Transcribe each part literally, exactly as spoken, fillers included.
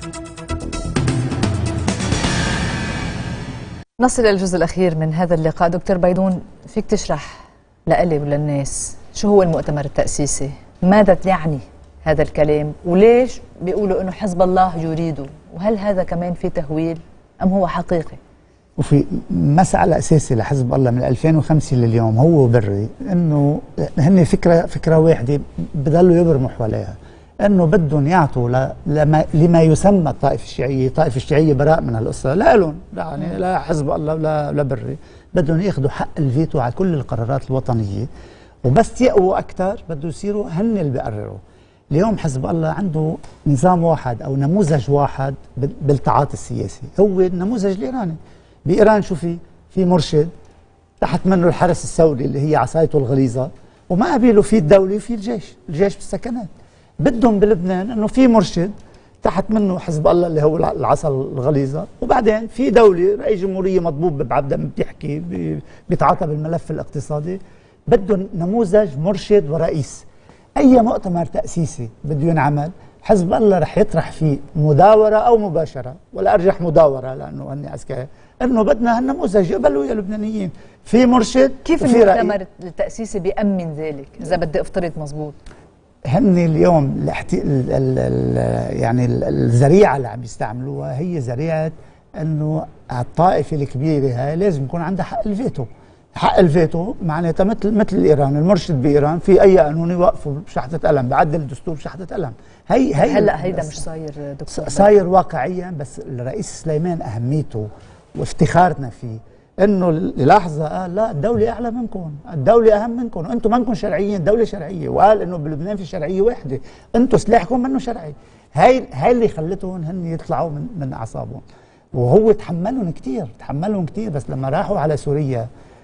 نصل إلى الجزء الأخير من هذا اللقاء. دكتور بيضون، فيك تشرح لألي وللناس شو هو المؤتمر التأسيسي؟ ماذا يعني هذا الكلام؟ وليش بيقولوا أنه حزب الله يريده؟ وهل هذا كمان في تهويل أم هو حقيقي؟ وفي مسألة أساسية لحزب الله من ألفين وخمسة لليوم هو بري إنه هن فكرة فكرة واحدة بضلوا يبرموا حواليها، إنه بدهم يعطوا لما لما يسمى الطائفة الشيعية، الطائفة الشيعية براء من هالقصة، لا لهم يعني لا حزب الله ولا لا بري، بدهم ياخذوا حق الفيتو على كل القرارات الوطنية، وبس يقووا أكثر بده يصيروا هن اللي بيقرروا. اليوم حزب الله عنده نظام واحد أو نموذج واحد بالتعاطي السياسي، هو النموذج الإيراني. بإيران شو في؟ في مرشد تحت منه الحرس الثوري اللي هي عصايته الغليظة، وما قبيله في الدولة وفي الجيش، الجيش بالسكنات. بدهم بلبنان انه في مرشد تحت منه حزب الله اللي هو العصا الغليظة، وبعدين في دولة رئيس جمهورية مضبوب ببعبدة بيحكي بيتعاطى بالملف الاقتصادي. بدهم نموذج مرشد ورئيس. أي مؤتمر تأسيسي بده ينعمل حزب الله رح يطرح فيه مداورة أو مباشرة، ولا أرجح مداورة لأنه هن عسكري، إنه بدنا هالنموذج يقبلوا يا لبنانيين، في مرشد كيف المؤتمر التأسيسي بيأمن ذلك إذا بدي أفترض مزبوط؟ هن اليوم الاحتي... ال... ال... ال... يعني الذريعة اللي عم يستعملوها هي ذريعة إنه الطائفة الكبيرة هاي لازم يكون عندها حق الفيتو. حق الفيتو معناتها مثل مثل ايران، المرشد بايران في اي قانون يوقفوا بشحطة قلم، بعدل الدستور بشحطة قلم. هي هي هلا هيدا مش صاير دكتور، صاير واقعيا. بس الرئيس سليمان اهميته وافتخارنا فيه انه للحظه قال لا الدوله اعلى منكم، الدوله اهم منكم، انتم منكم شرعيين، الدوله شرعيه، وقال انه بلبنان في شرعيه واحده، انتم سلاحكم منه شرعي. هاي هاي اللي خلتهم هن يطلعوا من من اعصابهم، وهو تحملهم كثير، تحملهم كثير. بس لما راحوا على سوريا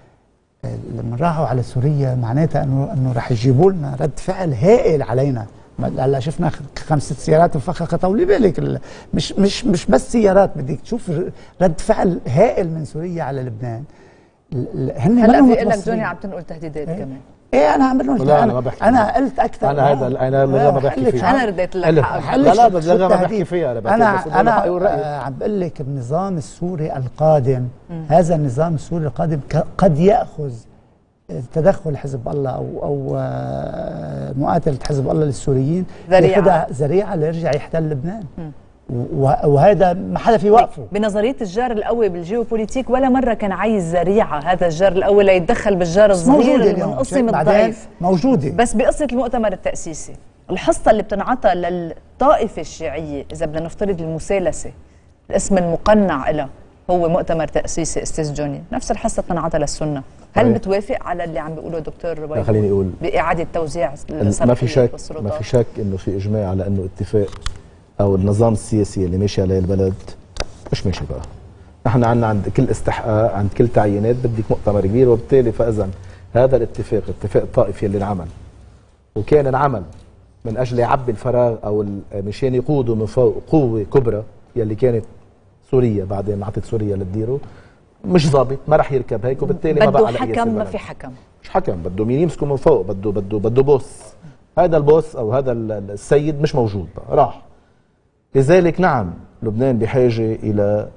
لما راحوا على سوريا معناتها انه انه رح يجيبوا لنا رد فعل هائل علينا. هلا شفنا خمس ست سيارات مفخخه، طولي بالك، مش مش مش بس سيارات، بدك تشوف رد فعل هائل من سوريا على لبنان. هن هلا بيقول لك جوني عم تنقل تهديدات ايه؟ كمان. ايه انا عم بنقول، لا انا ما بحكي، انا قلت اكثر. انا هذا انا ما بحكي فيها، انا رديت لك حق. لا لا بس ما بحكي فيها، انا انا, أنا, أنا عم بقول لك النظام السوري القادم، م. هذا النظام السوري القادم قد ياخذ تدخل حزب الله او او مقاتله حزب الله للسوريين ذريعه ذريعه ليرجع يحتل لبنان. م. وهذا ما حدا في وقفه. بنظريه الجار القوي بالجيوبوليتيك ولا مره كان عايز ذريعه هذا الجار القوي ليتدخل بالجار الصغير المنقسم الضعيف. موجوده. بس بقصه المؤتمر التاسيسي الحصه اللي بتنعطى للطائفه الشيعيه، اذا بدنا نفترض المثالثه الاسم المقنع لها هو مؤتمر تاسيسي استاذ جوني، نفس الحصه بتنعطى للسنه. هل بتوافق على اللي عم بيقوله دكتور بيضون؟ خليني اقول باعاده توزيع ما في شك ما في شك انه في اجماع على انه اتفاق او النظام السياسي اللي ماشي عليه البلد مش ماشي بقى. نحن عندنا عند كل استحقاق، عند كل تعيينات بدك مؤتمر كبير، وبالتالي فاذا هذا الاتفاق اتفاق الطائفي اللي انعمل وكان انعمل من اجل يعبي الفراغ او مشان يقودوا من فوق قوه كبرى يلي كانت سوريا بعدين عطت سوريا لتديره، مش ظابط، ما راح يركب هيك، وبالتالي ما بقى على حكم. ما في حكم، مش حكم، بده مين يمسكه من فوق، بده بده بده بوس. هذا البوس او هذا السيد مش موجود بقى، راح. لذلك نعم لبنان بحاجه الى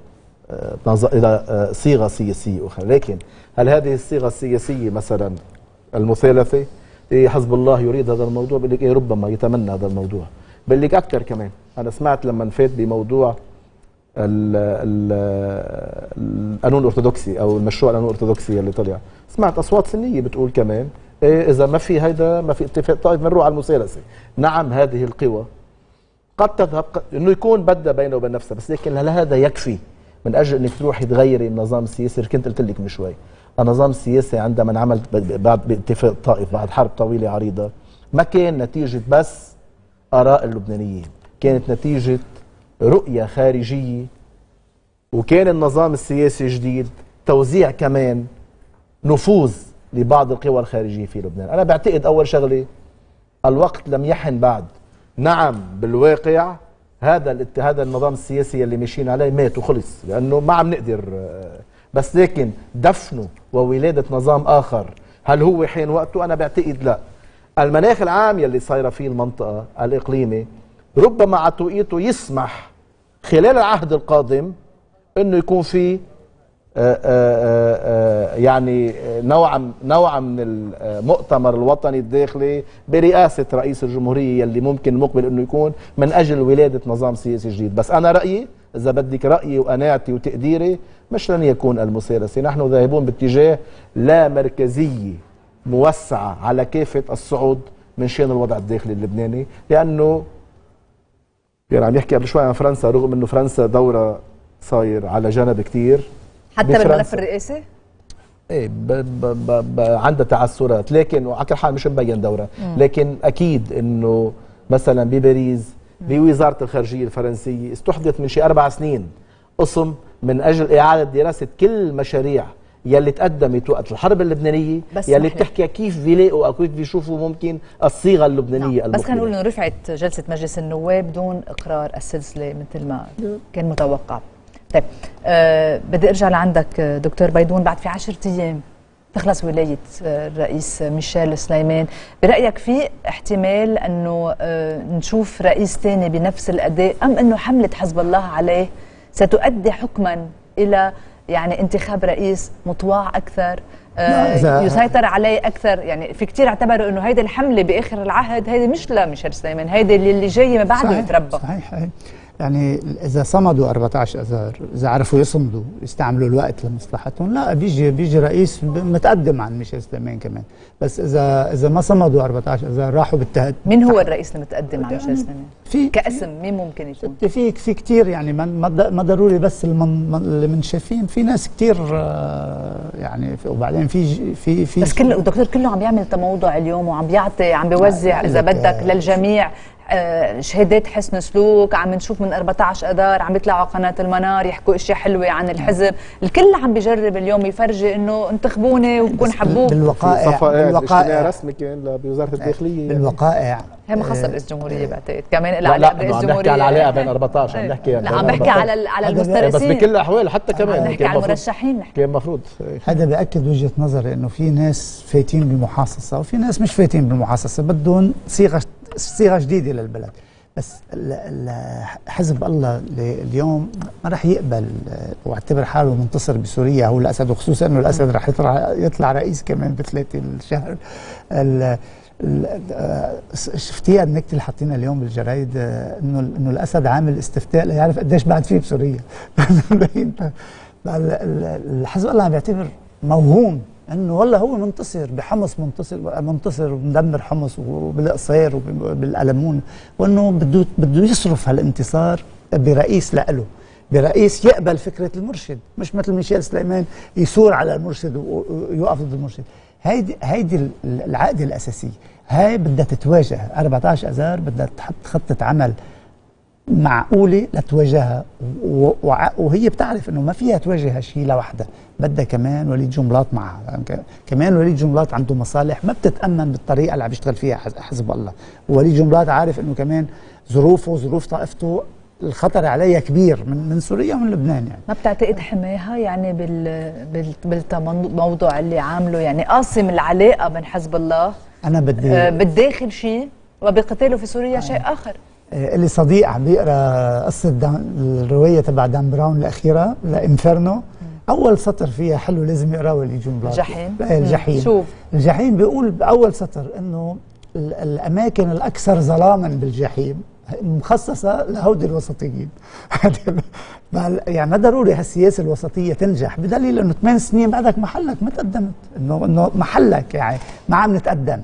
الى صيغه سياسيه اخرى، لكن هل هذه الصيغه السياسيه مثلا المثالثه؟ إيه حزب الله يريد هذا الموضوع؟ بقول لك إيه ربما يتمنى هذا الموضوع. بقول لك اكثر كمان، انا سمعت لما فات بموضوع القانون الارثوذكسي او المشروع القانون الارثوذكسي اللي طلع، سمعت اصوات سنيه بتقول كمان إيه اذا ما في هيدا ما في اتفاق طائف بنروح على المثالثه. نعم هذه القوى قد تذهب انه يكون بدها بينه وبين نفسها، بس لكن هل هذا يكفي من اجل انك تروحي تغيري النظام السياسي؟ كنت قلت لك من شوي النظام السياسي عندما انعمل بعد باتفاق طائف بعد حرب طويله عريضه ما كان نتيجه بس اراء اللبنانيين، كانت نتيجه رؤيه خارجيه، وكان النظام السياسي جديد توزيع كمان نفوذ لبعض القوى الخارجيه في لبنان. انا بعتقد اول شغله الوقت لم يحن بعد. نعم بالواقع هذا هذا النظام السياسي اللي ماشيين عليه مات وخلص، لانه ما عم نقدر، بس لكن دفنه وولاده نظام اخر هل هو حين وقته؟ انا بعتقد لا. المناخ العام يلي صايره فيه المنطقه الاقليمي ربما على توقيته يسمح خلال العهد القادم انه يكون في آآ آآ يعني نوعا نوعا من المؤتمر الوطني الداخلي برئاسه رئيس الجمهوريه اللي ممكن المقبل انه يكون من اجل ولاده نظام سياسي جديد. بس انا رايي اذا بدك رايي وقناعتي وتقديري مش لن يكون المثالثي، نحن ذاهبون باتجاه لا مركزيه موسعه على كافه الصعود من شان الوضع الداخلي اللبناني، لانه يعني عم يحكي قبل شوي عن فرنسا، رغم انه فرنسا دوره صاير على جنب كتير حتى بالملف الرئاسي؟ ايه ب ب ب ب عندها تعثرات، لكن وعلى كل حال مش مبين دوره، لكن اكيد انه مثلا بباريس بوزاره الخارجيه الفرنسيه استحدث من شي اربع سنين قسم من اجل اعاده دراسه كل المشاريع يلي تقدمت وقت الحرب اللبنانيه، يلي بتحكي كيف بيلاقوا او كيف بيشوفوا ممكن الصيغه اللبنانيه. نعم. بس خلينا نقول انه رفعت جلسه مجلس النواب دون اقرار السلسله مثل ما كان متوقع. طيب أه بدي ارجع لعندك دكتور بيدون، بعد في عشرة ايام تخلص ولايه الرئيس ميشيل سليمان، برايك في احتمال انه أه نشوف رئيس ثاني بنفس الاداء، ام انه حمله حزب الله عليه ستؤدي حكما الى يعني انتخاب رئيس مطواع اكثر آه يسيطر عليه اكثر؟ يعني في كثير اعتبروا انه هيدي الحمله باخر العهد هيدي مش لميشيل سليمان، هيدي اللي جايه ما بعده يتربى. صحيح صحيح. يعني اذا صمدوا أربعة عشر اذار، اذا عرفوا يصمدوا يستعملوا الوقت لمصلحتهم، لا بيجي بيجي رئيس متقدم عن ميشيل سليمان كمان. بس اذا اذا ما صمدوا أربعة عشر اذار راحوا بالتهد. مين هو الرئيس المتقدم عن ميشيل سليمان؟ في كاسم مين ممكن يكون؟ في في كثير يعني ما ضروري بس اللي من شايفين، في ناس كثير يعني، وبعدين في في في بس كله الدكتور كله عم يعمل تموضع اليوم وعم بيعطي عم بيوزع اذا بدك للجميع شهادات حسن سلوك، عم نشوف من أربعة عشر اذار عم يطلعوا قناه المنار يحكوا اشياء حلوه عن الحزب، الكل عم بيجرب اليوم يفرجي انه انتخبوني وبكون حبوب. بالوقائع بالوقائع رسمي كان بوزاره الداخليه بالوقائع هي ما خاصه برئيس الجمهوريه بعتقد، كمان لها علاقه برئيس الجمهوريه. لا عم نحكي على العلاقه بين أربعة عشر، عم نحكي لا عم بحكي على على المفترسين، بس بكل الاحوال حتى كمان عم نحكي على المرشحين. كان المفروض هذا بأكد وجهه نظري انه في ناس فايتين بالمحاصصه وفي ناس مش فايتين بالمحاصصه، بدهم صيغه صيغه جديده للبلد. بس حزب الله اليوم ما راح يقبل واعتبر حاله منتصر بسوريا هو الاسد، وخصوصا انه الاسد راح يطلع يطلع رئيس كمان بثلاثة الشهر. شفتيها النكته اللي حاطينها اليوم بالجرايد انه انه الاسد عامل استفتاء ليعرف قديش بعد فيه بسوريا. الحزب الله عم بيعتبر موهوم انه والله هو منتصر بحمص، منتصر منتصر ومدمر حمص وبالقصير وبالقلمون، وانه بده بده يصرف هالانتصار برئيس لإله، برئيس يقبل فكره المرشد، مش مثل ميشيل سليمان يثور على المرشد ويوقف ضد المرشد. هيدي هيدي العقده الاساسيه، هاي بدها تتواجه. أربعة عشر اذار بدها تحط خطه عمل معقوله لتواجهها، وهي بتعرف انه ما فيها تواجه شيء لوحدها، بدها كمان وليد جنبلاط معها، كمان وليد جنبلاط عنده مصالح ما بتتامن بالطريقه اللي عم يشتغل فيها حزب الله، ووليد جنبلاط عارف انه كمان ظروفه وظروف طائفته الخطر عليها كبير من من سوريا ومن لبنان. يعني ما بتعتقد حماها يعني بال بال بالموضوع اللي عامله، يعني قاسم العلاقه بين حزب الله انا بدي آه بالداخل شيء وبقتاله في سوريا آه. شيء اخر. اللي صديق عم بيقرا قصه الروايه تبع دان براون الاخيره لانفيرنو، اول سطر فيها حلو لازم يقراه وليد جنبلاط. الجحيم. الجحيم شوف الجحيم بيقول باول سطر انه الاماكن الاكثر ظلاما بالجحيم مخصصه لهودي الوسطيين. يعني ما ضروري هالسياسه الوسطيه تنجح، بدليل انه ثمان سنين بعدك محلك ما تقدمت، انه انه محلك يعني ما عم نتقدم.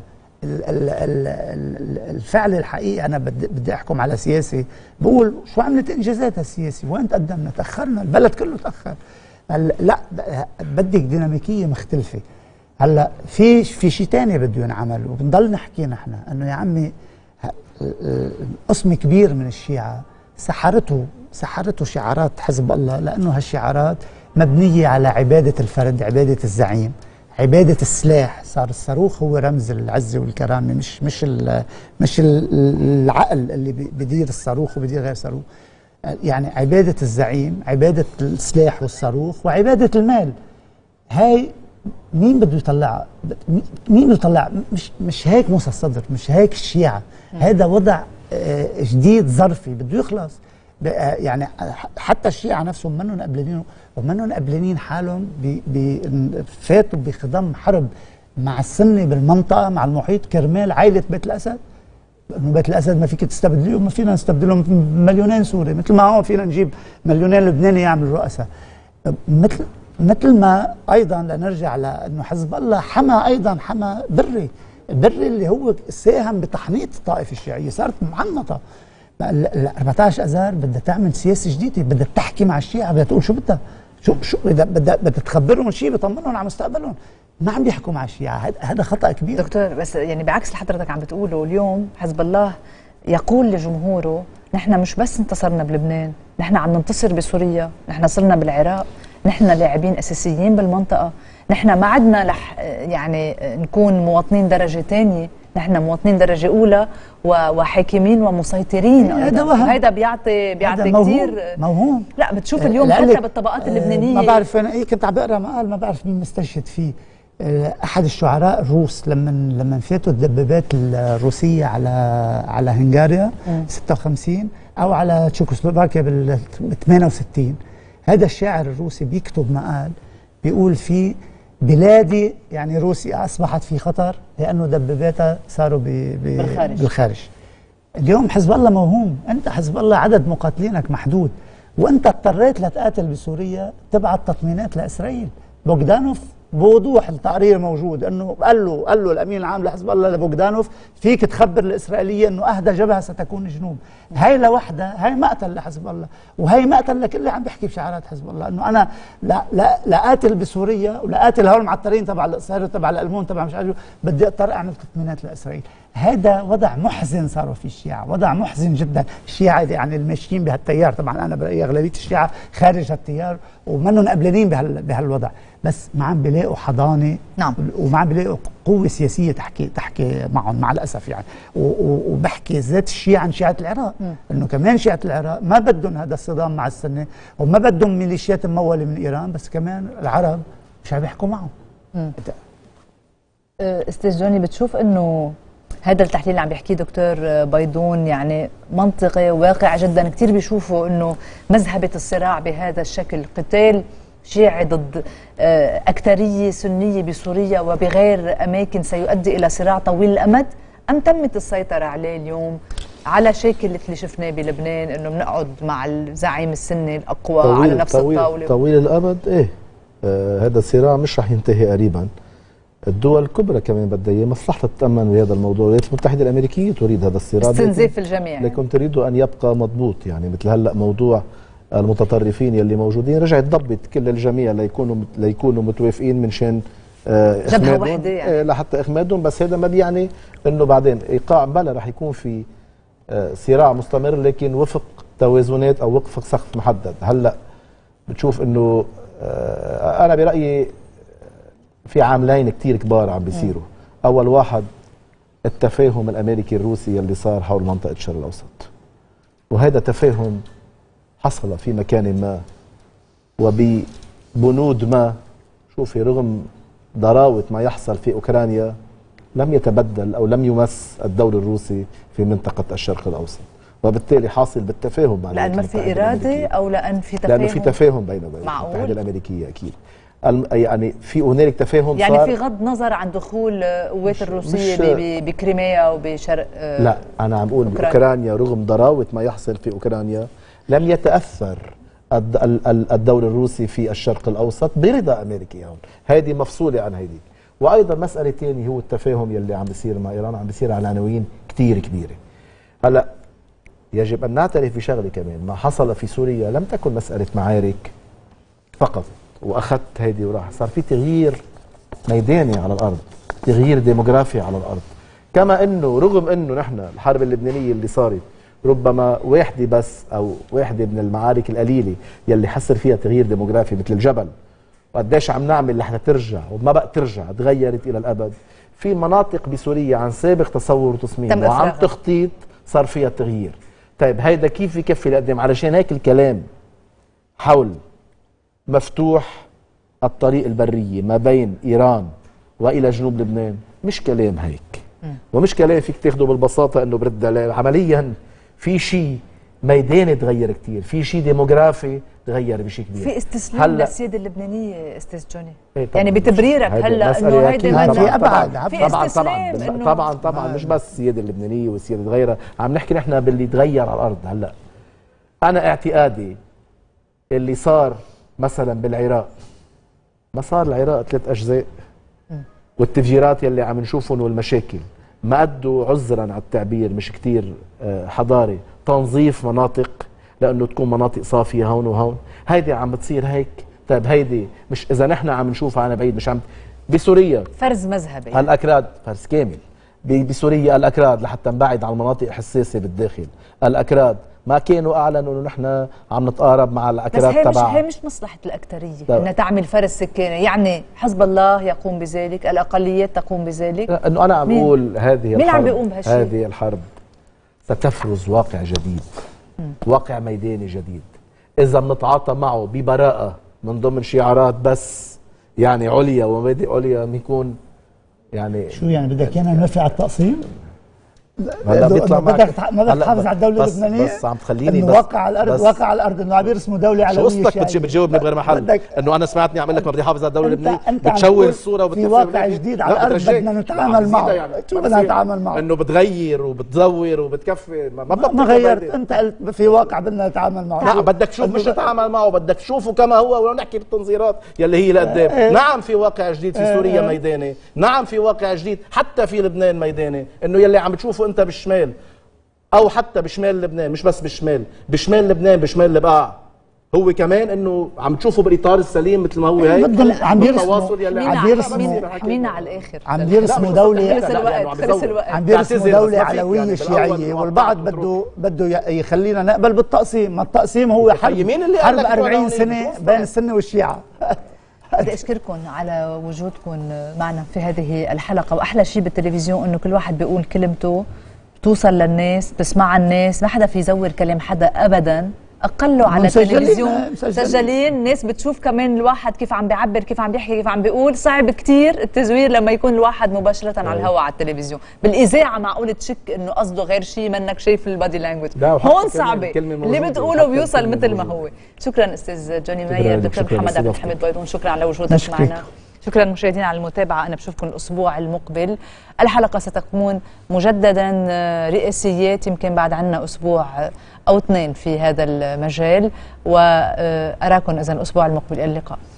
الفعل الحقيقي انا بدي بدي احكم على سياسي بقول شو عملت انجازات هالسياسه، وين تقدمنا؟ تاخرنا، البلد كله تاخر. لا بدك ديناميكيه مختلفه. هلا في في شيء ثاني بده ينعمل، وبنضل نحكي نحن انه يا عمي قسم كبير من الشيعة سحرته سحرته شعارات حزب الله، لأنه هالشعارات مبنية على عبادة الفرد، عبادة الزعيم، عبادة السلاح. صار الصاروخ هو رمز العزة والكرامة، مش مش ال مش ال العقل اللي بدير الصاروخ وبدير غير صاروخ. يعني عبادة الزعيم، عبادة السلاح والصاروخ، وعبادة المال. هاي مين بده يطلعها؟ مين بده يطلع؟ مش مش هيك موسى الصدر، مش هيك الشيعة. هذا وضع جديد ظرفي بده يخلص. يعني حتى الشيعة نفسهم منهم قبلانين ومنهم قبلانين حالهم فاتوا بخضم حرب مع السنة بالمنطقة مع المحيط كرمال عائلة بيت الأسد. انه بيت الاسد ما فيك تستبدلهم، ما فينا نستبدلهم مليونين سوري، مثل ما هون فينا نجيب مليونين لبناني يعملوا رؤساء. مثل مثل ما ايضا لنرجع لانه حزب الله حمى ايضا حمى بري، بري اللي هو ساهم بتحنيط الطائفه الشيعيه، صارت محنطه. ال أربعة عشر اذار بدها تعمل سياسه جديده، بدها تحكي مع الشيعه، بدها تقول شو بدها، شو شو بدها بدها تخبرهم شيء بيطمنهم على مستقبلهم. ما عم بيحكوا مع الشيعة، هذا خطأ كبير. دكتور بس يعني بعكس اللي حضرتك عم بتقوله، اليوم حزب الله يقول لجمهوره نحن مش بس انتصرنا بلبنان، نحن عم ننتصر بسوريا، نحن صرنا بالعراق، نحن لاعبين أساسيين بالمنطقة، نحن ما عدنا رح يعني نكون مواطنين درجة ثانية، نحن مواطنين درجة أولى وحاكمين ومسيطرين. هذا وهم، هذا بيعطي بيعطي كثير موهوم. لا بتشوف اليوم حتى بالطبقات اللبنانية. ما بعرف أنا إيه، كنت عم بقرا مقال ما بعرف مين مستشهد فيه، احد الشعراء الروس لما لما فاتوا الدبابات الروسيه على على هنغاريا ستة وخمسين او على تشيكوسلوفاكيا بال ثمانية وستين، هذا الشاعر الروسي بيكتب مقال بيقول فيه بلادي يعني روسيا اصبحت في خطر لانه دباباتها صاروا بي بي بالخارج. بالخارج. اليوم حزب الله موهوم، انت حزب الله عدد مقاتلينك محدود، وانت اضطريت لتقاتل بسوريا تبعت تطمينات لاسرائيل. بوغدانوف بوضوح التقرير موجود انه قال له قال له الامين العام لحزب الله لبوغدانوف فيك تخبر الاسرائيليه انه اهدى جبهه ستكون جنوب. هاي لوحدها هاي مقتل لحزب الله، وهي مقتل لكل اللي عم بيحكي بشعارات حزب الله انه انا لا لا لا قاتل بسوريا ولا قاتل هول المعطرين تبع القصير وتبع الالمون تبع مش عارف، بدي اضطر اعمل تطمينات لاسرائيل. هذا وضع محزن صاروا فيه الشيعة، وضع محزن جدا. الشيعة يعني الماشيين بهالتيار، طبعا انا برايي اغلبيه الشيعة خارج هالتيار ومنهم قبلانين بهال بهالوضع، بس ما عم بيلاقوا حضانه. نعم. وما عم بيلاقوا قوه سياسيه تحكي تحكي معهم مع الاسف يعني. وبحكي ذات الشيعة عن شيعة العراق، انه كمان شيعة العراق ما بدهم هذا الصدام مع السنه، وما بدهم ميليشيات مموله من ايران، بس كمان العرب مش عم يحكوا معهم. استاذ جوني، بتشوف انه هذا التحليل اللي عم بيحكيه دكتور بيضون يعني منطقي وواقع جدا؟ كثير بيشوفوا انه مذهبه الصراع بهذا الشكل، قتال شيعي ضد أكترية سنية بسوريا وبغير أماكن، سيؤدي إلى صراع طويل الأمد، أم تمت السيطرة عليه اليوم على شكل اللي شفناه بلبنان، إنه بنقعد مع الزعيم السني الأقوى على نفس طويل الطاولة؟ طويل الأمد إيه، آه هذا الصراع مش رح ينتهي قريبا. الدول الكبرى كمان بدها اياه، مصلحتها تتأمن بهذا الموضوع. الولايات المتحدة الأمريكية تريد هذا الصراع، استنزاف الجميع، لكن تريد أن يبقى مضبوط. يعني مثل هلأ موضوع المتطرفين يلي موجودين رجعت ضبط كل الجميع ليكونوا ليكونوا متوافقين من شان آه جبهة واحدة يعني. آه لحتى إخمادهم، بس هذا ما بيعني إنه بعدين إيقاع بلا رح يكون في آه صراع مستمر، لكن وفق توازنات أو وفق سقف محدد. هلأ بتشوف إنه آه أنا برأيي في عاملين كتير كبار عم بيصيروا. أول واحد التفاهم الأمريكي الروسي اللي صار حول منطقة الشرق الأوسط، وهذا تفاهم حصل في مكان ما وببنود ما. شوفي رغم ضراوة ما يحصل في أوكرانيا لم يتبدل أو لم يمس الدور الروسي في منطقة الشرق الأوسط، وبالتالي حاصل بالتفاهم مع لأن ما في إرادة أو لأن في تفاهم؟ لأنه في تفاهم بين الولايات المتحدة الأمريكية أكيد. يعني في هنالك تفاهم يعني صار، في غض نظر عن دخول قوات الروسية بكريميا وبشرق آه لا أنا عم أقول بأوكرانيا رغم ضراوة ما يحصل في أوكرانيا لم يتأثر الدور الروسي في الشرق الأوسط برضا أمريكي. هون هذه مفصولة عن هذه. وأيضا مسألة ثانية هو التفاهم يلي عم بيصير مع إيران، عم بيصير على عناوين كتير كبيرة. هلأ يجب أن نعترف بشغلة كمان، ما حصل في سوريا لم تكن مسألة معارك فقط وأخذت هيدي وراح، صار في تغيير ميداني على الأرض، تغيير ديموغرافي على الأرض. كما أنه رغم أنه نحن الحرب اللبنانية اللي صارت ربما واحدة بس أو واحدة من المعارك القليلة يلي حصل فيها تغيير ديموغرافي مثل الجبل، وقديش عم نعمل لحتى ترجع وما بقى ترجع، تغيرت إلى الأبد. في مناطق بسوريا عن سابق تصور وتصميم وعن تخطيط صار فيها التغيير. طيب هيدا كيف يكفي لقدام؟ علشان هيك الكلام حول مفتوح الطريق البرية ما بين إيران وإلى جنوب لبنان مش كلام هيك، ومش كلام فيك تاخده بالبساطة انه برد عليه. عمليا في شيء ميداني تغير كتير، في شيء ديموغرافي تغير بشيء كبير. في استسلام للسياده اللبنانيه استاذ جوني، إيه يعني بتبريرك هلا انه هيدي ما في ابعد في طبعا طبعا طبعا طبعا طبعا مش بس السياده اللبنانيه والسياده غيرها، عم نحكي نحن باللي تغير على الارض. هلا انا اعتقادي اللي صار مثلا بالعراق، ما صار العراق ثلاث اجزاء، والتفجيرات يلي عم نشوفهم والمشاكل ما أدوا عذرا على التعبير مش كتير حضاري تنظيف مناطق لأنه تكون مناطق صافية هون وهون. هيدي عم بتصير هيك. طيب هيدي مش إذا نحن عم نشوفها على بعيد، مش عم بسوريا فرز مذهبي الأكراد فرز كامل. بسوريا الأكراد لحتى نبعد عن المناطق حساسة بالداخل، الأكراد ما كانوا اعلنوا انه نحن عم نتقارب مع الاكراد تبعها. بس هي مش هي مش مصلحه الاكثريه انها تعمل فرز سكاني، يعني حزب الله يقوم بذلك، الاقليات تقوم بذلك. انه انا عم بقول هذه الحرب مين عم بيقوم بهالشيء؟ هذه الحرب ستفرز واقع جديد، مم. واقع ميداني جديد اذا بنتعاطى معه ببراءه من ضمن شعارات بس يعني عليا ومبادئ عليا بيكون يعني شو يعني بدك ايانا نوافق على التقسيم؟ هلا بيطلع بدك ما بدك تحافظ على الدوله بس اللبنانيه؟ بس عم تخليني انه واقع على الارض، واقع على الارض انه عم يرسموا دوله علويه. شو قصتك بتجي بتجاوبني بغير محل؟ انه انا سمعتني عم لك ما بدي احافظ على الدوله اللبنانيه، بتشوه الصوره في واقع جديد على الارض بدنا نتعامل معه. يعني. شو بدنا نتعامل معه؟ انه بتغير وبتزور وبتكفي ما ما, ما غيرت انت قلت في واقع بدنا نتعامل معه. لا بدك تشوف مش نتعامل معه، بدك تشوفه كما هو ونحكي بالتنظيرات يلي هي لقدام. اه نعم في واقع جديد في سوريا اه ميداني، نعم في واقع جديد حتى في لبنان ميداني، انه يلي عم بتشوفه انت بالشمال او حتى بشمال لبنان، مش بس بالشمال، بشمال لبنان بشمال البقاع هو كمان انه عم تشوفوا بالاطار السليم مثل ما هو هي عم يرسموا عم يرسموا حمينا على الاخر، عم يرسموا دوله خلص الوقت خلص الوقت عم يرسموا دوله علويه شيعيه، والبعض بده بده يخلينا نقبل بالتقسيم. ما التقسيم هو حرب حرب أربعين سنه بين السنه والشيعه. بدي اشكركم على وجودكم معنا في هذه الحلقه، واحلى شيء بالتلفزيون انه كل واحد بيقول كلمته توصل للناس، بتسمعها الناس، ما حدا في يزور كلام حدا ابدا، اقله على التلفزيون مسجلين، الناس بتشوف كمان الواحد كيف عم بيعبر، كيف عم بيحكي، كيف عم بيقول. صعب كتير التزوير لما يكون الواحد مباشره على الهواء على التلفزيون. بالاذاعه معقول تشك انه قصده غير شيء منك شايف البادي لانجوج، هون صعبه اللي بتقوله بيوصل مثل ما هو. شكرا استاذ جوني ماير، دكتور محمد عبد الحميد بيضون، شكرا على وجودك معنا. شكرا مشاهدينا على المتابعة، أنا بشوفكم الأسبوع المقبل. الحلقة ستكون مجددا رئاسيات، يمكن بعد عنا أسبوع أو اثنين في هذا المجال، وأراكم إذن الأسبوع المقبل. اللقاء.